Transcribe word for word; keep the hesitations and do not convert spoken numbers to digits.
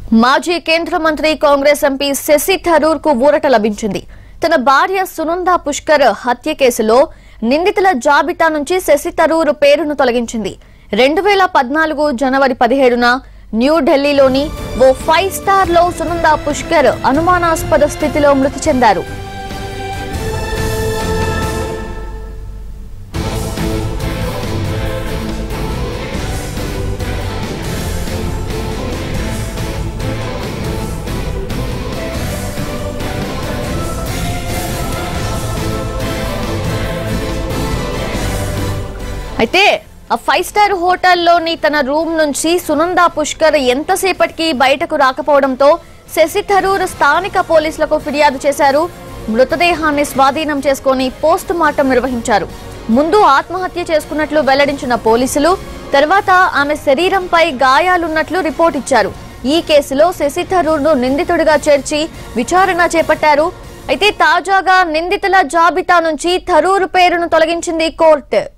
మాజీ కేంద్ర మంత్రి కాంగ్రెస్ ఎంపీ శశి థరూర్ కు ఊరట లభించింది. తన భార్య సునంద పుష్కర్ హత్య కేసులో నిందితుల జాబితా నుంచి శశి థరూర్ పేరును తొలగించింది. రెండు వేల పద్నాలుగు జనవరి పదిహేడున న్యూఢిల్లీలోని ఓ ఫైవ్ స్టార్ లో సునంద పుష్కర్ అనుమానాస్పద స్థితిలో మృతి చెందారు. అయితే ఆ ఫైవ్ స్టార్ హోటల్లోని తన రూమ్ నుంచి సునంద పుష్కర్ ఎంతసేపటికి బయటకు రాకపోవడంతో శశి థరూర్ స్థానిక పోలీసులకు ఫిర్యాదు చేశారు. మృతదేహాన్ని స్వాధీనం చేసుకుని పోస్ట్ మార్టం నిర్వహించారు. ముందు ఆత్మహత్య చేసుకున్నట్లు వెల్లడించిన పోలీసులు తర్వాత ఆమె శరీరంపై గాయాలున్నట్లు రిపోర్ట్ ఇచ్చారు. ఈ కేసులో శశి థరూర్ ను నిందితుడిగా చేర్చి విచారణ చేపట్టారు. అయితే తాజాగా నిందితుల జాబితా నుంచి థరూర్ పేరును తొలగించింది కోర్టు.